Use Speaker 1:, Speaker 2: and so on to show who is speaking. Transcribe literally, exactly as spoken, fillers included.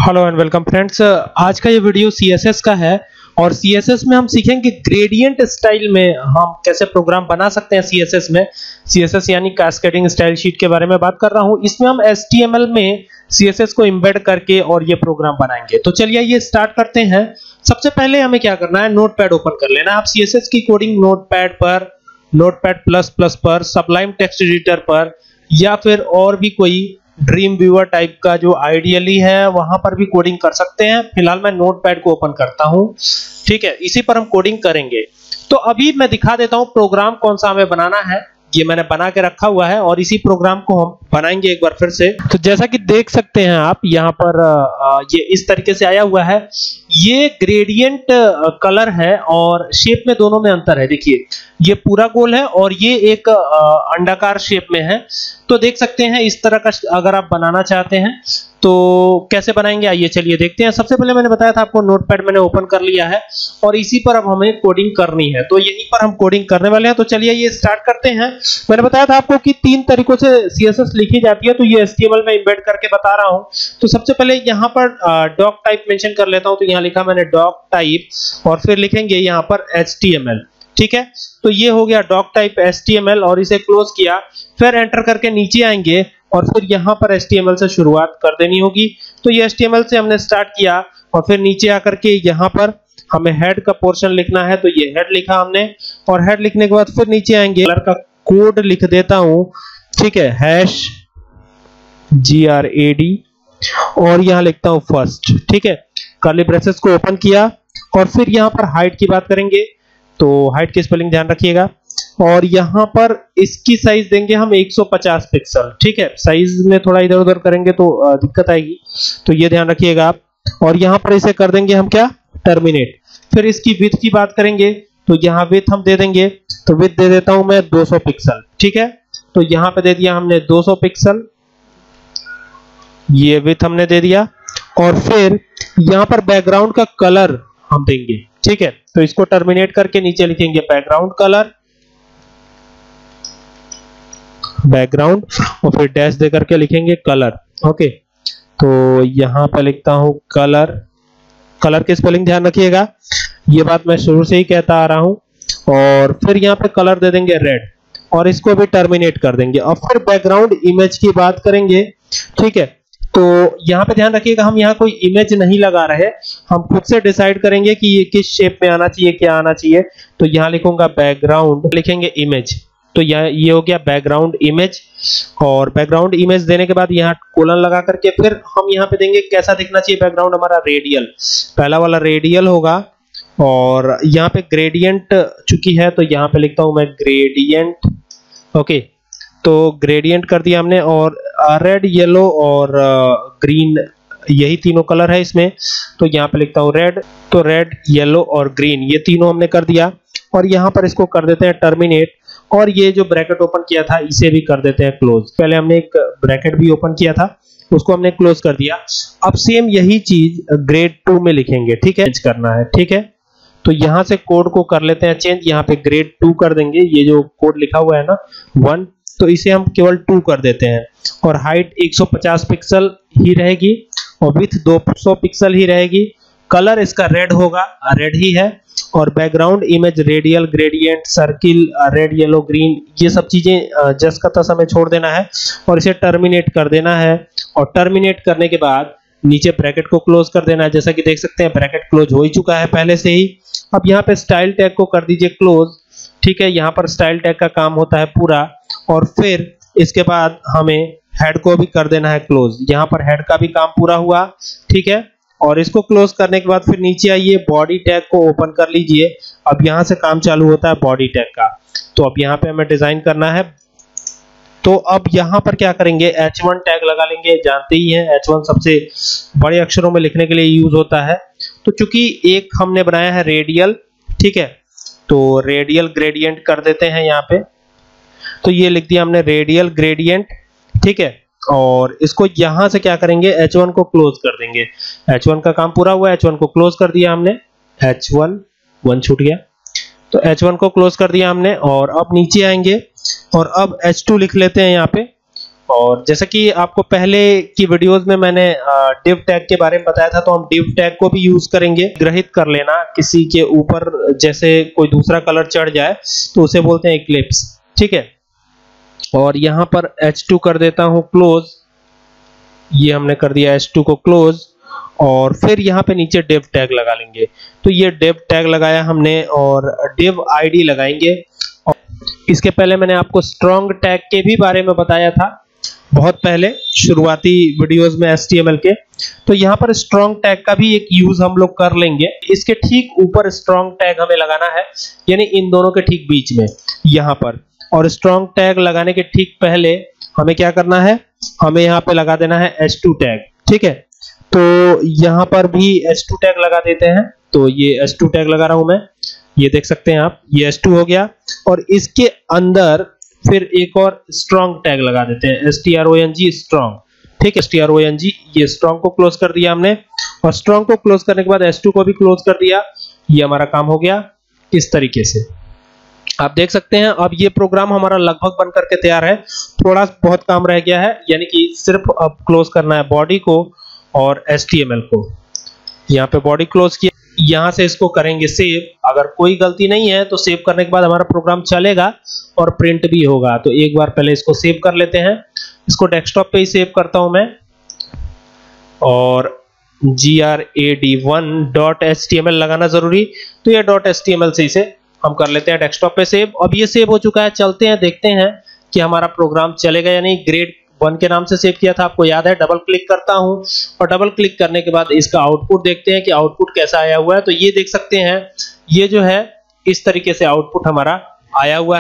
Speaker 1: Hello and welcome friends. आज का ये वीडियो सी एस एस का है और सी एस एस में हम सीखेंगे ग्रेडियंट स्टाइल में हम कैसे प्रोग्राम बना सकते हैं। सी एस एस में सी एस एस यानी कैस्केडिंग स्टाइल शीट के बारे में बात कर रहा हूं। इसमें हम एच टी एम एल में सी एस एस को एम्बेड करके और ये प्रोग्राम बनाएंगे। तो चलिए ये स्टार्ट करते हैं। सबसे पहले हमें क्या करना है, नोटपैड ओपन कर लेना है। आप सी एस एस की कोडिंग नोटपैड पर, नोटपैड प्लस प्लस पर, सबलाइम टेक्स्ट एडिटर पर या फिर और भी कोई ड्रीम व्यूअर टाइप का जो आइडियली है वहां पर भी कोडिंग कर सकते हैं। फिलहाल मैं नोटपैड को ओपन करता हूं, ठीक है, इसी पर हम कोडिंग करेंगे। तो अभी मैं दिखा देता हूं प्रोग्राम कौन सा हमें बनाना है। ये मैंने बना के रखा हुआ है और इसी प्रोग्राम को हम बनाएंगे एक बार फिर से। तो जैसा कि देख सकते हैं आप यहाँ पर ये इस तरीके से आया हुआ है। ये ग्रेडियंट कलर है और शेप में दोनों में अंतर है। देखिए ये पूरा गोल है और ये एक अंडाकार शेप में है। तो देख सकते हैं इस तरह का अगर आप बनाना चाहते हैं तो कैसे बनाएंगे, आइए चलिए देखते हैं। सबसे पहले मैंने बताया था आपको नोटपैड मैंने ओपन कर लिया है और इसी पर अब हमें कोडिंग करनी है। तो यहीं पर हम कोडिंग करने वाले हैं। तो चलिए ये स्टार्ट करते हैं। मैंने बताया था आपको कि तीन तरीकों से सी एस एस लिखी जाती है, तो ये एच टी एम एल में एम्बेड करके बता रहा हूं। तो सबसे पहले यहां पर डॉक टाइप मेंशन कर लेता हूं। तो यहां लिखा मैंने डॉक टाइप और फिर लिखेंगे यहां पर एच टी एम एल, ठीक है। तो ये हो गया doc type H T M L और इसे क्लोज किया। फिर एंटर करके नीचे आएंगे और फिर यहां पर एच टी एम एल से शुरुआत कर देनी होगी। तो ये एच टी एम एल से हमने स्टार्ट किया और फिर नीचे आकर के यहां पर हमें हेड का पोर्शन लिखना है। तो ये हेड लिखा हमने और हेड लिखने के बाद फिर नीचे आएंगे, कलर का कोड लिख देता हूं, ठीक है, hash G R A D और यहां लिखता हूं फर्स्ट, ठीक है। कर्ली ब्रेसेस को ओपन किया और फिर यहां पर हाइट की बात करेंगे। तो हाइट की स्पेलिंग ध्यान रखिएगा और यहां पर इसकी साइज देंगे हम एक सौ पचास पिक्सल, ठीक है। साइज में थोड़ा इधर उधर करेंगे तो दिक्कत आएगी, तो ये ध्यान रखिएगा आप। और यहां पर इसे कर देंगे हम क्या, टर्मिनेट। फिर इसकी विड्थ की बात करेंगे तो यहां विड्थ हम दे देंगे। तो विड्थ दे देता हूं मैं दो सौ पिक्सल, ठीक है। तो यहां पे दे दिया हमने दो सौ पिक्सल, ये विड्थ हमने दे दिया। और फिर यहां पर बैकग्राउंड का कलर हम देंगे, ठीक है। तो इसको टर्मिनेट करके नीचे लिखेंगे बैकग्राउंड कलर, बैकग्राउंड और फिर डैश दे करके लिखेंगे कलर, ओके। तो यहां पर लिखता हूं कलर, कलर की स्पेलिंग ध्यान रखिएगा, ये बात मैं शुरू से ही कहता आ रहा हूं। और फिर यहां पे कलर दे देंगे रेड और इसको भी टर्मिनेट कर देंगे। और फिर बैकग्राउंड इमेज की बात करेंगे, ठीक है। तो यहां पे ध्यान रखिएगा हम यहां कोई इमेज नहीं लगा रहे, हम खुद से डिसाइड करेंगे कि ये किस शेप में आना चाहिए, क्या आना चाहिए। तो यहां लिखूंगा बैकग्राउंड, लिखेंगे इमेज। तो यह ये हो गया बैकग्राउंड इमेज। और बैकग्राउंड इमेज देने के बाद यहाँ कोलन लगा करके फिर हम यहाँ पे देंगे कैसा दिखना चाहिए बैकग्राउंड हमारा, रेडियल, पहला वाला रेडियल होगा। और यहाँ पे ग्रेडियंट चुकी है तो यहाँ पे लिखता हूं मैं ग्रेडियंट, ओके। तो ग्रेडियंट कर दिया हमने और रेड, येलो और ग्रीन, यही तीनों कलर है इसमें। तो यहाँ पे लिखता हूं रेड। तो रेड, येलो और ग्रीन ये तीनों हमने कर दिया और यहाँ पर इसको कर देते हैं टर्मिनेट। और ये जो ब्रैकेट ओपन किया था इसे भी कर देते हैं क्लोज। पहले हमने एक ब्रैकेट भी ओपन किया था, उसको हमने क्लोज कर दिया। अब सेम यही चीज ग्रेड टू में लिखेंगे, ठीक है, चेंज करना है, ठीक है। तो यहां से कोड को कर लेते हैं चेंज, यहाँ पे ग्रेड टू कर देंगे। ये जो कोड लिखा हुआ है ना वन, तो इसे हम केवल टू कर देते हैं। और हाइट एक सौ पचास पिक्सल ही रहेगी और विड्थ दो सौ पिक्सल ही रहेगी। कलर इसका रेड होगा, रेड ही है। और background image radial, gradient, circle, red, yellow, green, ये सब चीजें जस्ट का तस हमें छोड़ देना है और इसे टर्मिनेट कर देना है। और टर्मिनेट करने के बाद नीचे ब्रैकेट को क्लोज कर देना है। जैसा कि देख सकते हैं ब्रैकेट क्लोज हो ही चुका है पहले से ही। अब यहाँ पे स्टाइल टैग को कर दीजिए क्लोज, ठीक है। यहाँ पर स्टाइल टैग का काम होता है पूरा। और फिर इसके बाद हमें हेड को भी कर देना है क्लोज। यहाँ पर हेड का भी काम पूरा हुआ, ठीक है। और इसको क्लोज करने के बाद फिर नीचे आइए, बॉडी टैग को ओपन कर लीजिए। अब यहां से काम चालू होता है बॉडी टैग का। तो अब यहाँ पे हमें डिजाइन करना है। तो अब यहाँ पर क्या करेंगे, एच वन टैग लगा लेंगे। जानते ही हैं एच वन सबसे बड़े अक्षरों में लिखने के लिए यूज होता है। तो चूंकि एक हमने बनाया है रेडियल, ठीक है, तो रेडियल ग्रेडियंट कर देते हैं यहाँ पे। तो ये लिख दिया हमने रेडियल ग्रेडियंट, ठीक है। और इसको यहां से क्या करेंगे, एच वन को क्लोज कर देंगे। एच वन का काम पूरा हुआ, एच वन को क्लोज कर दिया हमने। एच वन, वन छूट गया, तो एच वन को क्लोज कर दिया हमने। और अब नीचे आएंगे और अब एच टू लिख लेते हैं यहाँ पे। और जैसा कि आपको पहले की वीडियोस में मैंने div टैग के बारे में बताया था, तो हम div टैग को भी यूज करेंगे। ग्रहित कर लेना, किसी के ऊपर जैसे कोई दूसरा कलर चढ़ जाए तो उसे बोलते हैं इक्लिप्स, ठीक है। और यहाँ पर एच टू कर देता हूँ क्लोज, ये हमने कर दिया एच टू को क्लोज, और फिर यहाँ पे नीचे div टैग लगा लेंगे। तो ये div टैग लगाया हमने और div आईडी लगाएंगे। और इसके पहले मैंने आपको स्ट्रॉन्ग टैग के भी बारे में बताया था बहुत पहले शुरुआती वीडियोस में एच टी एम एल के। तो यहाँ पर स्ट्रॉन्ग टैग का भी एक यूज हम लोग कर लेंगे। इसके ठीक ऊपर स्ट्रॉन्ग टैग हमें लगाना है, यानी इन दोनों के ठीक बीच में यहाँ पर। और स्ट्रॉन्ग टैग लगाने के ठीक पहले हमें क्या करना है, हमें यहाँ पे लगा देना है एच टू टैग, ठीक है। तो यहाँ पर भी एच टू टैग लगा देते हैं। तो ये एच टू टैग लगा रहा हूं मैं, ये देख सकते हैं आप, ये एच टू हो गया। और इसके अंदर फिर एक और स्ट्रॉन्ग टैग लगा देते हैं, S T R O N G strong, ठीक है, S T R O N G. ये स्ट्रॉन्ग को क्लोज कर दिया हमने, और स्ट्रॉन्ग को क्लोज करने के बाद एच टू को भी क्लोज कर दिया। ये हमारा काम हो गया इस तरीके से, आप देख सकते हैं। अब ये प्रोग्राम हमारा लगभग बन करके तैयार है, थोड़ा बहुत काम रह गया है, यानी कि सिर्फ अब क्लोज करना है बॉडी को और एच टी एम एल को। यहाँ पे बॉडी क्लोज किया, यहाँ से इसको करेंगे सेव। अगर कोई गलती नहीं है तो सेव करने के बाद हमारा प्रोग्राम चलेगा और प्रिंट भी होगा। तो एक बार पहले इसको सेव कर लेते हैं, इसको डेस्कटॉप पे ही सेव करता हूं मैं, और G R A D one dot H T M L लगाना जरूरी। तो ये dot H T M L से इसे हम कर लेते हैं डेस्कटॉप पे सेव। अब ये सेव हो चुका है, चलते हैं देखते हैं कि हमारा प्रोग्राम चलेगा या नहीं। ग्रेड वन के नाम से सेव किया था, आपको याद है। डबल क्लिक करता हूं और डबल क्लिक करने के बाद इसका आउटपुट देखते हैं कि आउटपुट कैसा आया हुआ है। तो ये देख सकते हैं, ये जो है इस तरीके से आउटपुट हमारा आया हुआ है।